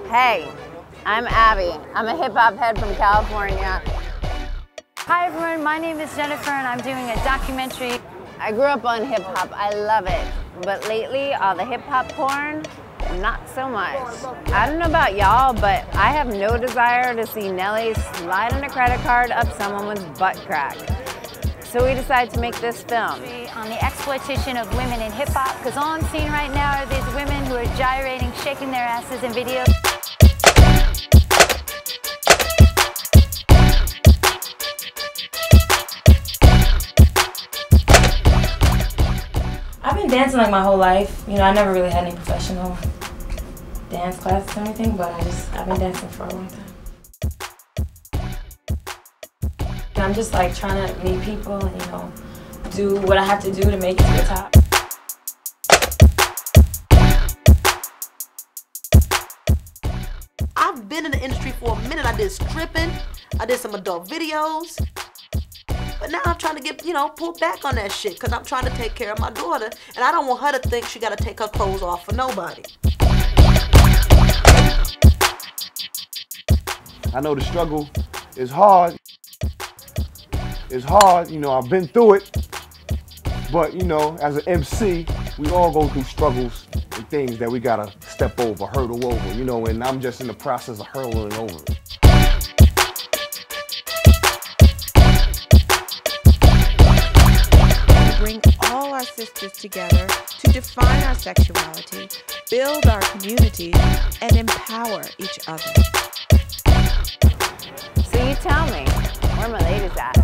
Hey, I'm Abby. I'm a hip-hop head from California. Hi everyone, my name is Jennifer and I'm doing a documentary. I grew up on hip-hop. I love it. But lately, all the hip-hop porn, not so much. I don't know about y'all, but I have no desire to see Nelly sliding a credit card up someone's butt crack. So we decided to make this film. On the exploitation of women in hip-hop, because all I'm seeing right now are these women who are gyrating, shaking their asses in videos. I've been dancing like my whole life. You know, I never really had any professional dance classes or anything, but I've been dancing for a long time. And I'm just like trying to meet people and, you know, do what I have to do to make it to the top. I've been in the industry for a minute. I did stripping, I did some adult videos. But now I'm trying to get, pull back on that shit because I'm trying to take care of my daughter and I don't want her to think she got to take her clothes off for nobody. I know the struggle is hard. It's hard, I've been through it. But, as an MC, we all go through struggles and things that we gotta step over, hurdle over, and I'm just in the process of hurdling over it. Bring all our sisters together to define our sexuality, build our communities, and empower each other. So you tell me, where my ladies at?